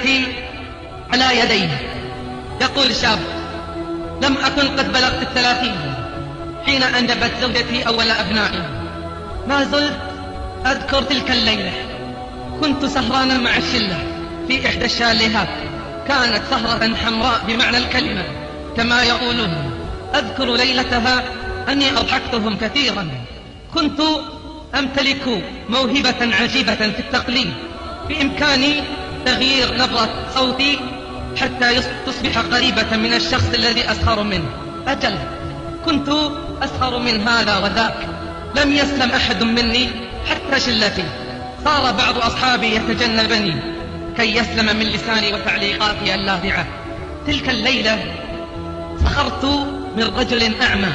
ولادتي على يدي. يقول شاب: لم أكن قد بلغت 30 حين أنجبت زوجتي أول أبنائي. ما زلت أذكر تلك الليلة، كنت سهرانا مع الشلة في إحدى الشاليهات، كانت سهرة حمراء بمعنى الكلمة كما يقولون. أذكر ليلتها أني أضحكتهم كثيرا. كنت أمتلك موهبة عجيبة في التقليد، بإمكاني تغيير نبرة صوتي حتى تصبح قريبة من الشخص الذي أسخر منه. أجل، كنت أسخر من هذا وذاك، لم يسلم أحد مني حتى شلتي. صار بعض أصحابي يتجنبني كي يسلم من لساني وتعليقاتي اللاذعة. تلك الليلة سخرت من رجل أعمى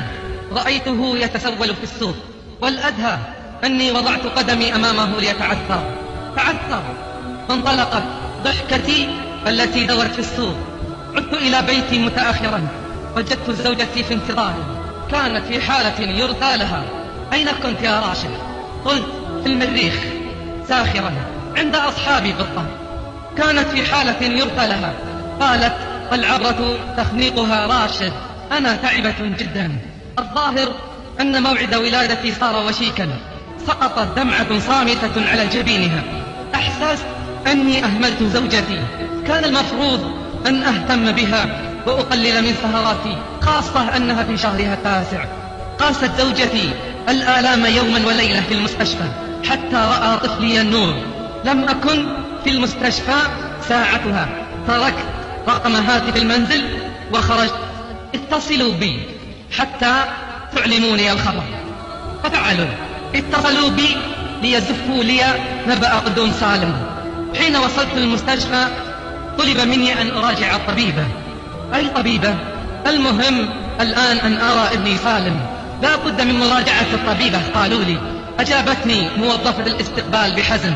رأيته يتسول في السوق، والأدهى أني وضعت قدمي أمامه ليتعثر. تعثر، فانطلقت ضحكتي التي دورت في السوق. عدت إلى بيتي متأخرا، وجدت زوجتي في انتظاري، كانت في حالة يرثى لها. أين كنت يا راشد؟ قلت: في المريخ، ساخرا عند أصحابي بالطبع. كانت في حالة يرثى لها. قالت: العبرة تخنيقها راشد، أنا تعبة جدا. الظاهر أن موعد ولادتي صار وشيكا. سقطت دمعة صامتة على جبينها. أحسست أني أهملت زوجتي، كان المفروض أن أهتم بها وأقلل من سهراتي، خاصة أنها في شهرها التاسع. قاست زوجتي الآلام يوما وليلة في المستشفى حتى رأى طفلي النور. لم أكن في المستشفى ساعتها، تركت رقم هاتف المنزل وخرجت. اتصلوا بي حتى تعلموني الخبر، ففعلوا. اتصلوا بي ليزفوا لي نبأ قدوم سالم. حين وصلت المستشفى طلب مني أن أراجع الطبيبة. أي طبيبة؟ المهم الآن أن أرى ابني سالم، لا بد من مراجعة الطبيبة، قالوا لي. أجابتني موظفة الاستقبال بحزم.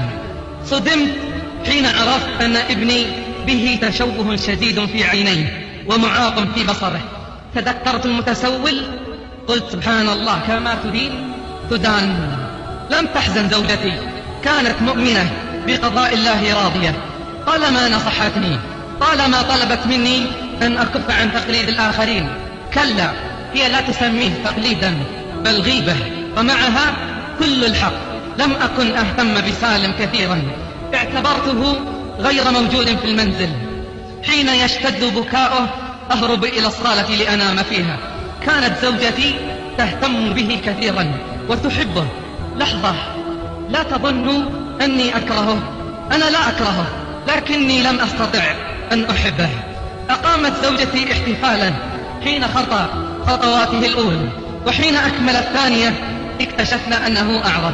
صدمت حين عرفت أن ابني به تشوه شديد في عينيه ومعاق في بصره. تذكرت المتسول، قلت: سبحان الله، كما تدين تدان. لم تحزن زوجتي، كانت مؤمنة بقضاء الله راضية. طالما نصحتني، طالما طلبت مني أن أكف عن تقليد الآخرين. كلا، هي لا تسميه تقليدا بل غيبة، ومعها كل الحق. لم أكن أهتم بسالم كثيرا، اعتبرته غير موجود في المنزل. حين يشتد بكاؤه أهرب إلى الصالة لأنام فيها. كانت زوجتي تهتم به كثيرا وتحبه. لحظة، لا تظنوا أني أكرهه، أنا لا أكرهه، لكني لم أستطع أن أحبه. أقامت زوجتي احتفالا حين خطى خطواته الأولى، وحين أكمل الثانية اكتشفنا أنه أعرج.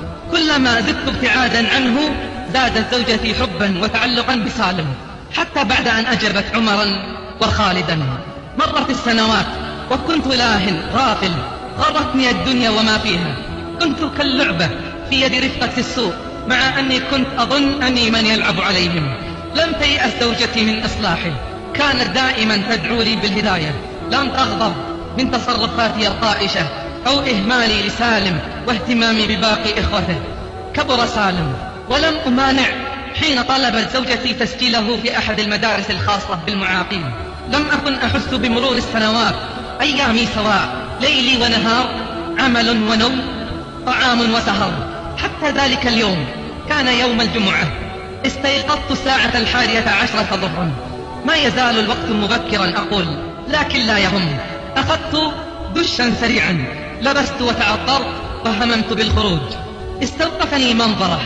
كلما زدت ابتعادا عنه زادت زوجتي حبا وتعلقا بسالم، حتى بعد أن أجبت عمرا وخالدا. مرت السنوات وكنت لاهٍ غافل، غرتني الدنيا وما فيها. كنت كاللعبة في يد رفقة السوق، مع أني كنت أظن أني من يلعب عليهم. لم تيأس زوجتي من إصلاحي، كانت دائما تدعو لي بالهداية. لم تغضب من تصرفاتي الطائشة أو إهمالي لسالم واهتمامي بباقي إخوته. كبر سالم، ولم أمانع حين طلبت زوجتي تسجيله في أحد المدارس الخاصة بالمعاقين. لم أكن أحس بمرور السنوات، أيامي سواء، ليلي ونهار، عمل ونوم، طعام وسهر. حتى ذلك اليوم كان يوم الجمعة. استيقظت الساعة 11 ظهرا. ما يزال الوقت مبكرا أقول، لكن لا يهم. أخذت دشا سريعا، لبست وتعطرت وهممت بالخروج. استوقفني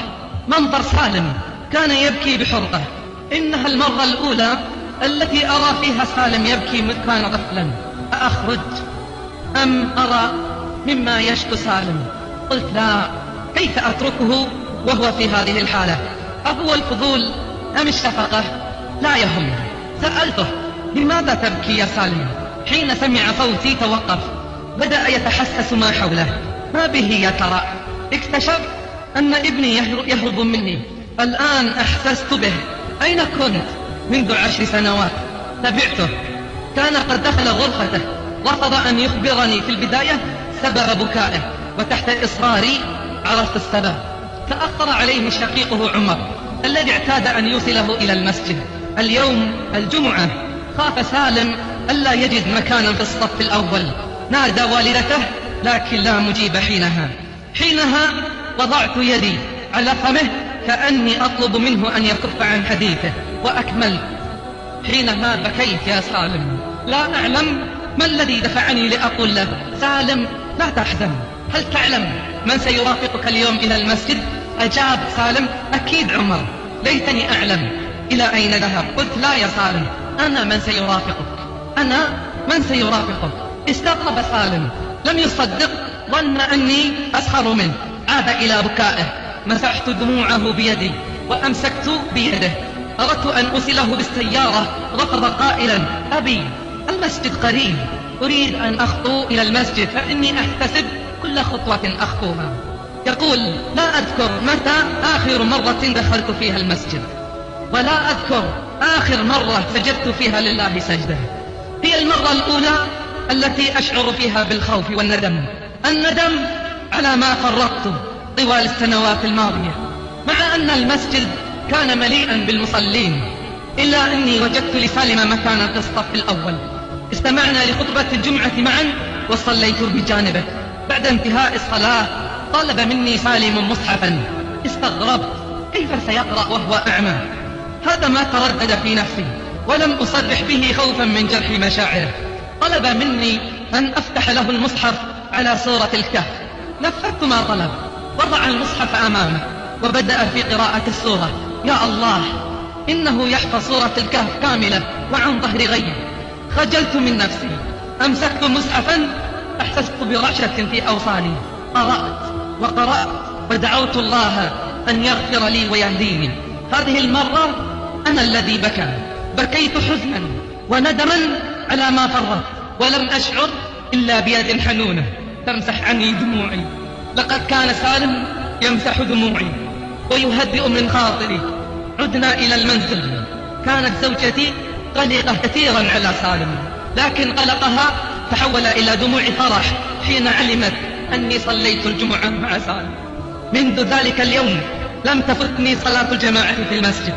منظر سالم، كان يبكي بحرقة. إنها المرة الأولى التي أرى فيها سالم يبكي مذ كان طفلا. أخرج أم أرى مما يشكو سالم؟ قلت: لا، كيف أتركه وهو في هذه الحالة؟ أهو الفضول أم الشفقة؟ لا يهم. سألته: لماذا تبكي يا سالم؟ حين سمع صوتي توقف، بدأ يتحسس ما حوله. ما به يا ترى؟ اكتشف أن ابني يهرب مني. الآن أحسست به. أين كنت منذ 10 سنوات؟ تبعته، كان قد دخل غرفته، رفض أن يخبرني في البداية سبب بكائه، وتحت إصراري عرفت السبب. تأخر عليه شقيقه عمر الذي اعتاد أن يوصله إلى المسجد. اليوم الجمعة خاف سالم ألا يجد مكانا في الصف الأول، نادى والدته لكن لا مجيب. حينها وضعت يدي على فمه كأني أطلب منه أن يكف عن حديثه، وأكمل: حينها بكيت يا سالم، لا أعلم ما الذي دفعني لأقول له: سالم لا تحزن، هل تعلم من سيرافقك اليوم إلى المسجد؟ أجاب سالم: أكيد عمر. ليتني أعلم إلى أين ذهب. قلت: لا يا سالم، أنا من سيرافقك، أنا من سيرافقك. استغرب سالم، لم يصدق، ظن أني أسخر منه، عاد إلى بكائه. مسحت دموعه بيدي وأمسكت بيده، أردت أن أوصله بالسيارة، رفض قائلا: أبي المسجد قريب، أريد أن أخطو إلى المسجد فإني أحتسب كل خطوة أخطوها. يقول: لا أذكر متى آخر مرة دخلت فيها المسجد، ولا أذكر آخر مرة سجدت فيها لله سجدة. هي المرة الأولى التي أشعر فيها بالخوف والندم، الندم على ما فرطت طوال السنوات الماضية، مع أن المسجد كان مليئا بالمصلين، إلا أني وجدت لسالم مكانا في الصف الأول. استمعنا لخطبة الجمعة معا وصليت بجانبه. بعد انتهاء الصلاة طلب مني سالم مصحفا. استغربت، كيف سيقرأ وهو أعمى؟ هذا ما تردد في نفسي، ولم أصرح به خوفا من جرح مشاعره. طلب مني أن أفتح له المصحف على سورة الكهف. نفذت ما طلب، وضع المصحف أمامه وبدأ في قراءة السورة. يا الله، إنه يحفظ سورة الكهف كاملة وعن ظهر غيب. خجلت من نفسي، أمسكت مصحفا، أحسست برعشة في أوصالي. قرأت وقرأت ودعوت الله أن يغفر لي ويهديني. هذه المرة أنا الذي بكيت حزنا وندما على ما فرط، ولم أشعر إلا بيد حنونة تمسح عني دموعي. لقد كان سالم يمسح دموعي ويهدئ من خاطري. عدنا إلى المنزل. كانت زوجتي قلقة كثيرا على سالم، لكن قلقها تحول إلى دموع فرح حين علمت أني صليت الجمعة مع سالم. منذ ذلك اليوم لم تفتني صلاة الجماعة في المسجد.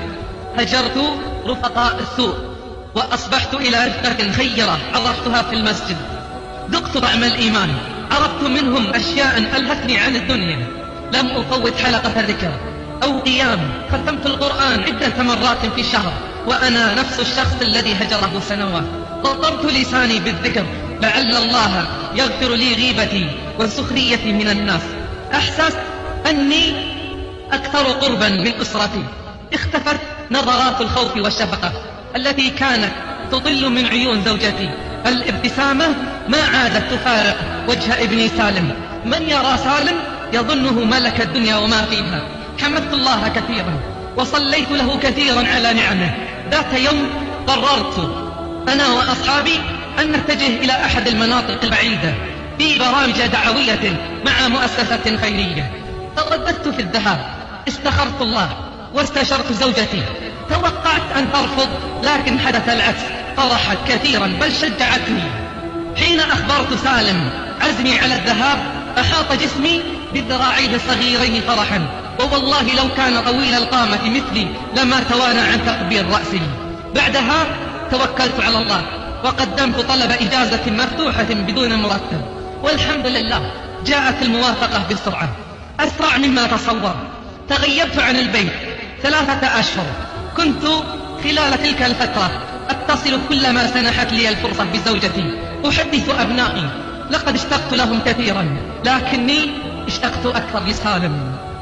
هجرت رفقاء السوء وأصبحت إلى رفقة خيرة عرفتها في المسجد. ذقت طعم الإيمان، عرفت منهم أشياء ألهتني عن الدنيا. لم أفوت حلقة ذكر أو قيام. ختمت القرآن عدة مرات في الشهر وأنا نفس الشخص الذي هجره سنوات. طربت لساني بالذكر لعل الله يغفر لي غيبتي وسخريتي من الناس. أحسست أني أكثر قربا من أسرتي. اختفت نظرات الخوف والشفقة التي كانت تطل من عيون زوجتي. الابتسامة ما عادت تفارق وجه ابني سالم. من يرى سالم يظنه ملك الدنيا وما فيها. حمدت الله كثيرا وصليت له كثيرا على نعمه. ذات يوم قررت أنا وأصحابي أن نتجه إلى أحد المناطق البعيدة في برامج دعوية مع مؤسسة خيرية. ترددت في الذهاب، استخرت الله واستشرت زوجتي. توقعت أن ترفض، لكن حدث العكس، فرحت كثيرا بل شجعتني. حين أخبرت سالم عزمي على الذهاب أحاط جسمي بذراعيه الصغيرين فرحا، ووالله لو كان طويل القامة مثلي لما توانى عن تقبيل رأسي. بعدها توكلت على الله وقدمت طلب إجازة مفتوحة بدون مرتب، والحمد لله جاءت الموافقة بسرعة، أسرع مما تصور. تغيبت عن البيت 3 أشهر. كنت خلال تلك الفترة أتصل كلما سنحت لي الفرصة بزوجتي، أحدث أبنائي. لقد اشتقت لهم كثيرا، لكني اشتقت أكثر لسالم.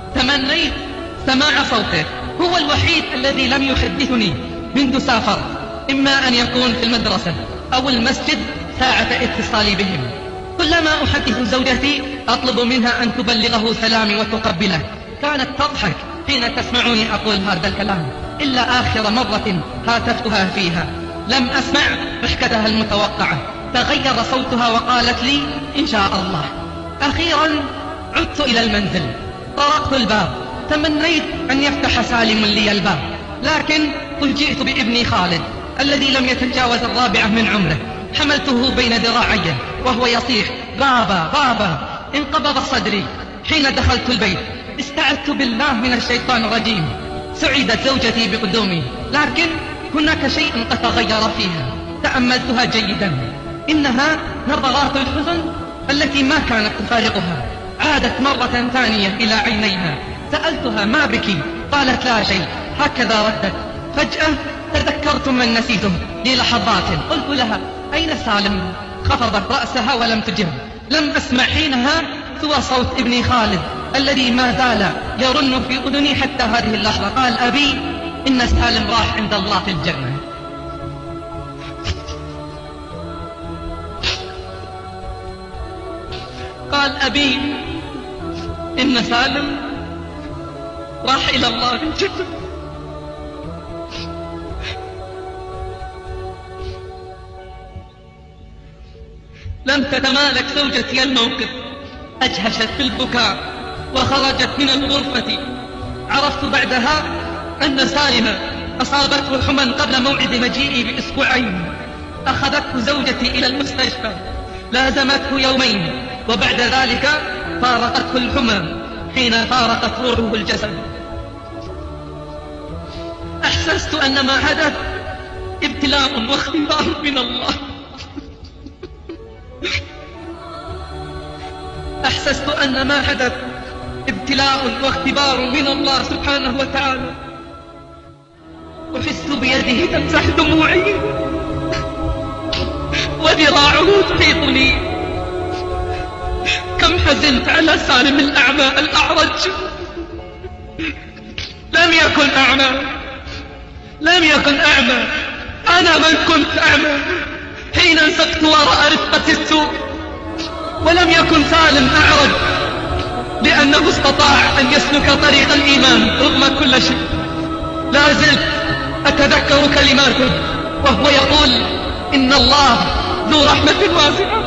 تمنيت سماع صوته، هو الوحيد الذي لم يحدثني منذ سافر، إما أن يكون في المدرسة أو المسجد ساعة اتصالي بهم. كلما أحدث زوجتي أطلب منها أن تبلغه سلامي وتقبله. كانت تضحك حين تسمعني أقول هذا الكلام، إلا آخر مرة هاتفتها فيها لم أسمع ضحكتها المتوقعة. تغير صوتها وقالت لي إن شاء الله. أخيرا عدت إلى المنزل، طرقت الباب، تمنيت أن يفتح سالم لي الباب، لكن فوجئت بابني خالد الذي لم يتجاوز 4 من عمره. حملته بين ذراعي وهو يصيح بابا بابا. انقبض صدري. حين دخلت البيت استعذت بالله من الشيطان الرجيم. سعدت زوجتي بقدومي، لكن هناك شيء قد تغير فيها، تأملتها جيدا، إنها نظرات الحزن التي ما كانت تفارقها عادت مرة ثانية إلى عينيها. سألتها ما بك؟ قالت لا شيء، هكذا ردت. فجأة تذكرت من نسيته للحظات. قلت لها أين سالم؟ خفضت رأسها ولم تجب. لم أسمع حينها سوى صوت ابني خالد الذي ما زال يرن في أذني حتى هذه اللحظة. قال أبي إن سالم راح عند الله في الجنة. قال أبي إن سالم راح إلى الله في الجنة. لم تتمالك زوجتي الموقف، أجهشت في البكاء وخرجت من الغرفة. عرفت بعدها أن سالم أصابته حمى قبل موعد مجيئي بأسبوعين. أخذته زوجتي إلى المستشفى، لازمته يومين، وبعد ذلك فارقته الحمى حين فارقت روحه الجسد. أحسست أن ما حدث ابتلاء واختبار من الله. أحسست أن ما حدث ابتلاء واختبار من الله سبحانه وتعالى. أحس بيده تمسح دموعي وذراعه تحيطني. كم حزنت على سالم الأعمى الأعرج. لم يكن أعمى، أنا من كنت أعمى حين انسقت وراء رفقة السوق. ولم يكن سالم أعرج لأنه استطاع أن يسلك طريق الإيمان رغم كل شيء. لا زلت أتذكر كلماته وهو يقول إن الله ذو رحمة واسعة.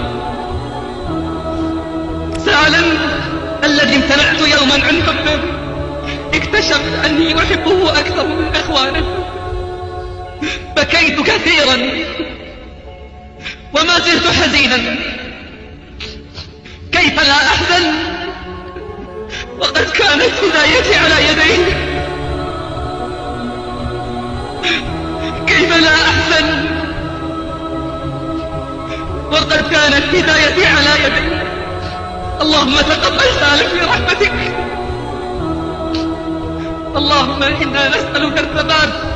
سالم الذي امتنعت يوما عن حبه اكتشفت أني أحبه أكثر من إخوانه. بكيت كثيرا وما زلت حزينا. كيف لا أحزن وقد كانت هدايتي على يديه؟ كيف لا أحزن وقد كانت هدايتي على يديه؟ اللهم تقبل سالم في رحمتك. اللهم إنا نسألك الثبات